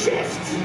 shift.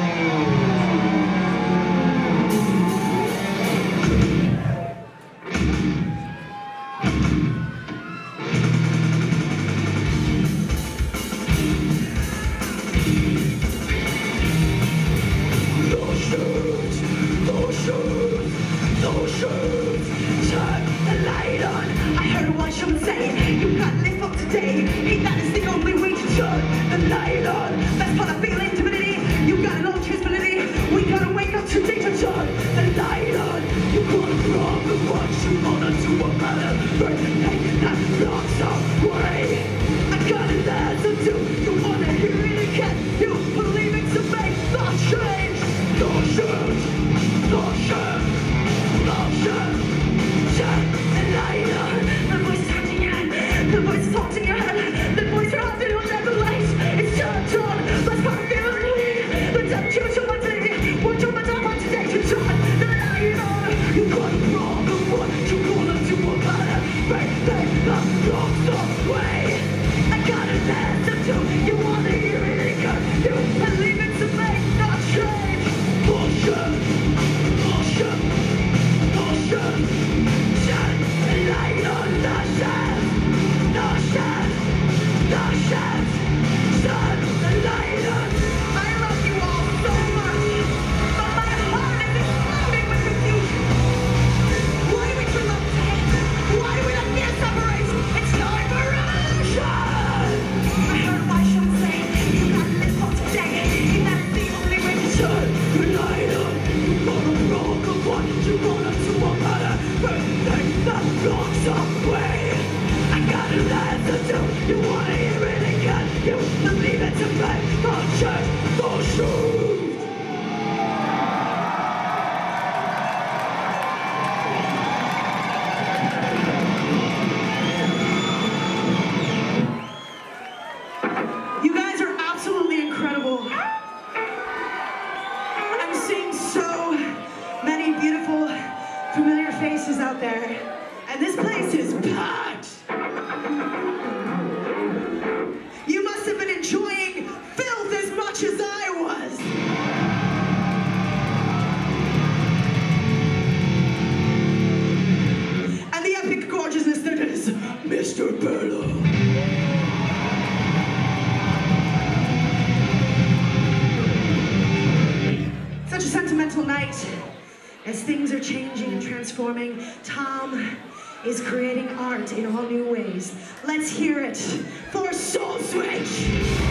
As things are changing and transforming, Tom is creating art in all new ways. Let's hear it for Soul Switch!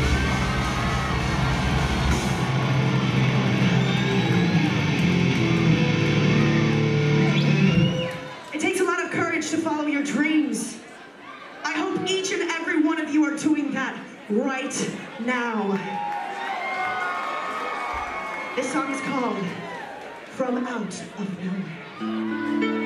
It takes a lot of courage to follow your dreams. I hope each and every one of you are doing that right now. This song is called From Out of Nowhere.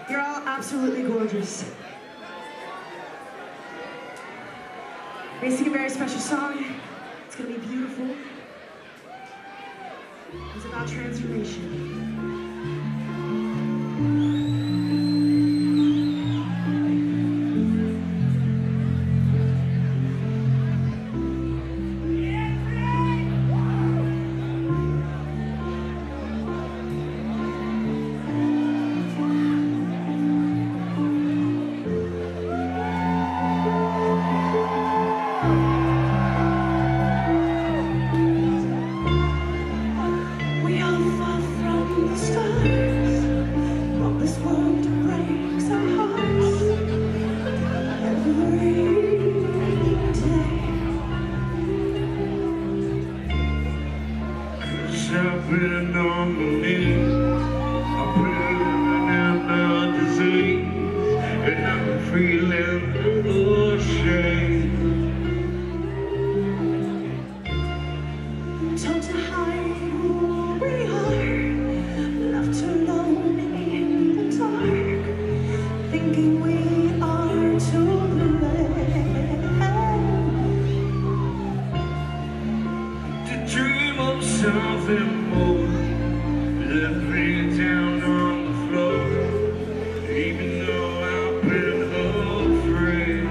You're all absolutely gorgeous. We're gonna sing a very special song. It's gonna be beautiful. It's about transformation. I've been on my knees, I've been living in a disease, and I'm feeling ashamed. Told to hide who we are, left alone in the dark, thinking we are to blame. To dream of something more, left me down on the floor, even though I've been afraid.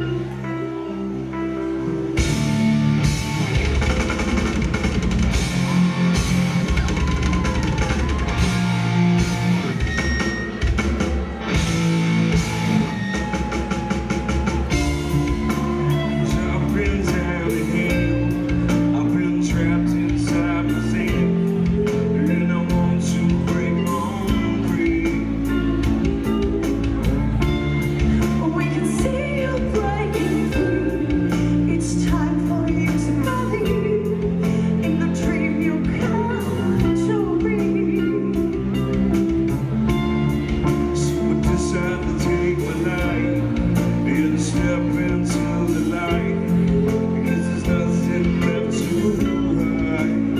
I've been down in here, I've been trapped inside myself, and I want to break on free. We can see you breaking free. It's time for you to believe in the dream you come to be. So I decide to take my life and step into the light, because there's nothing left to hide.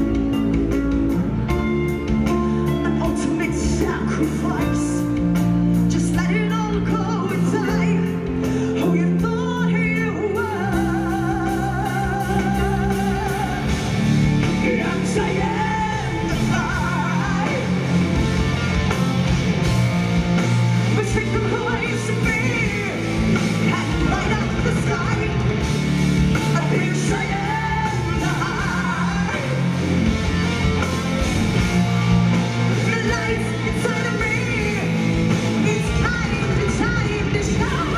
An ultimate sacrifice. Just let it all go and die. Who you thought you were. I'm saying goodbye. Between the who I used to be and light up the sky. I've been saying goodbye. The light inside of me, it's time to shine.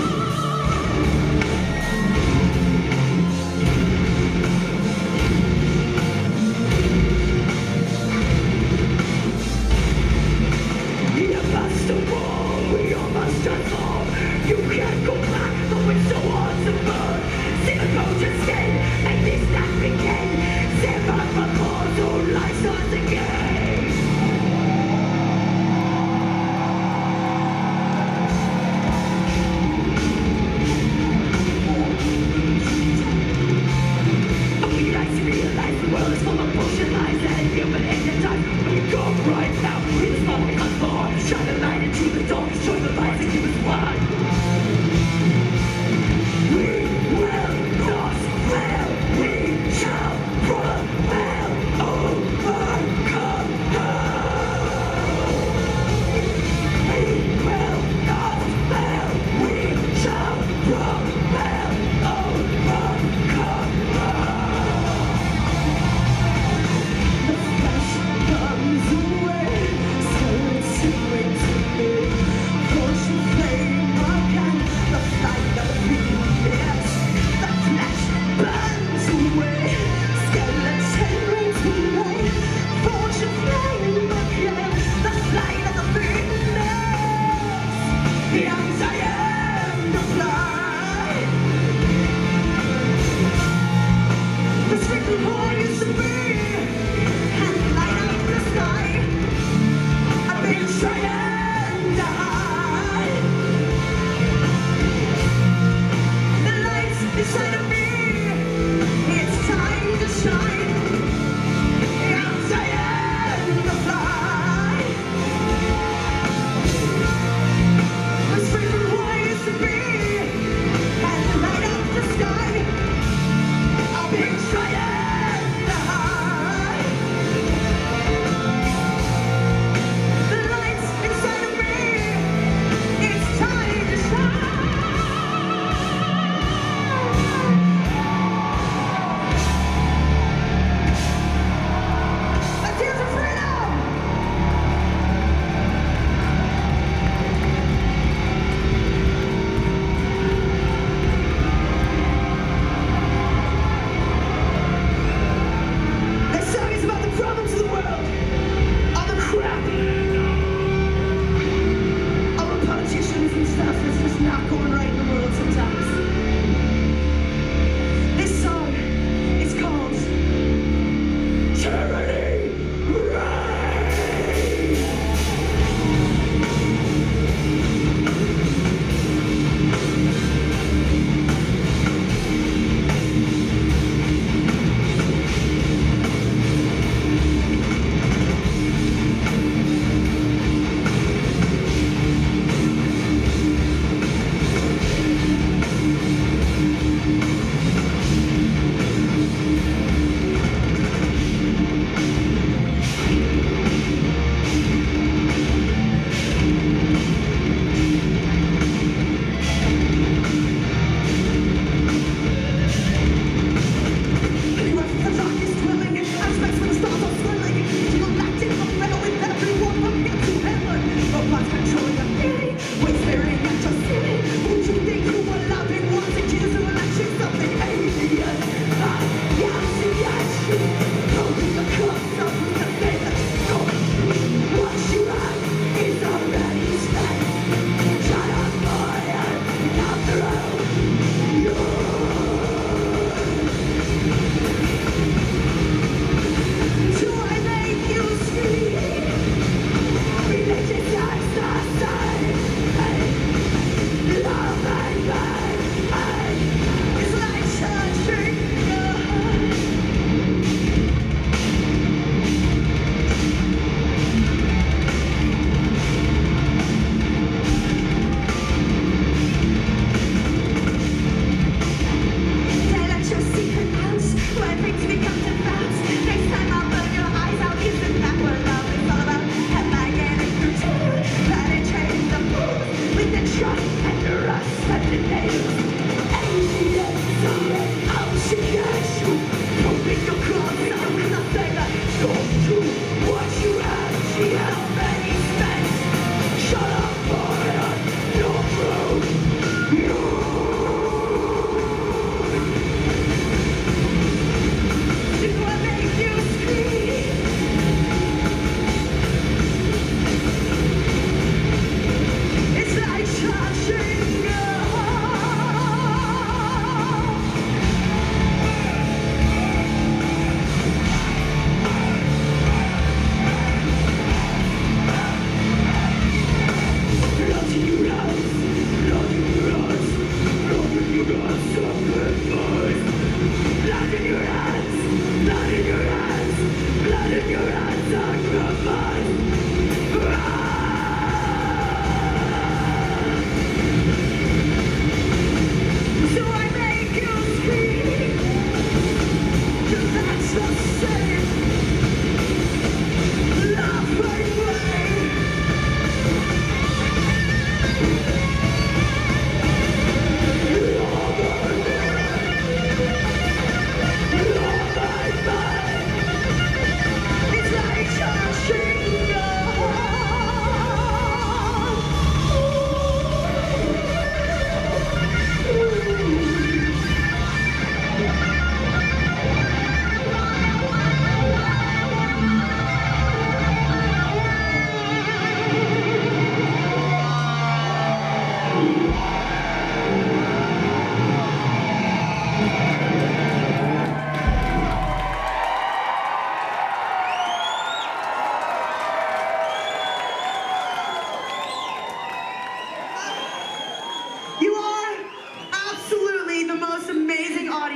We are past the wall, we all must transform. You can't go back, though it's so hard to burn. See the coach's skin, and this not begin. Sever from all, so life starts again. We like to realize the world is full of bullshit lies and human enterprise. We go right now, we the smoke becomes more. Shine the light into the dark, destroy the lies and give us why.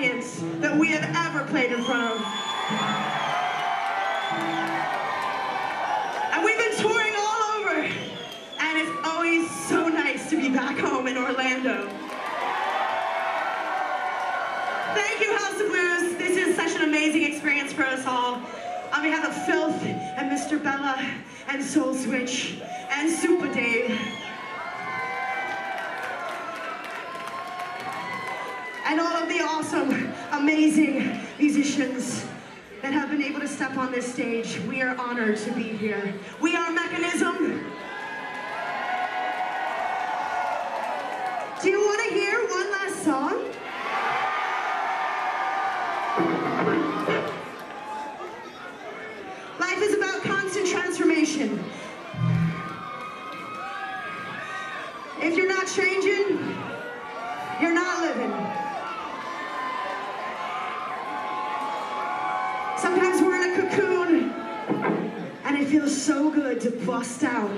audience that we have ever played in front of. And we've been touring all over, and it's always so nice to be back home in Orlando. Thank you, House of Blues. This is such an amazing experience for us all. On behalf of Filth and Mr. Bella and Soul Switch and Super Dave. And all of the awesome, amazing musicians that have been able to step on this stage. We are honored to be here. We are Mechanism. Do you want to hear one last song? Life is about constant transformation. If you're not changing, you're not living. Sometimes we're in a cocoon, and it feels so good to bust out.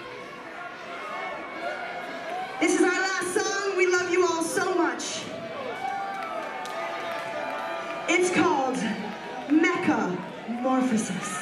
This is our last song. We love you all so much. It's called Meka Morphosis.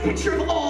picture of all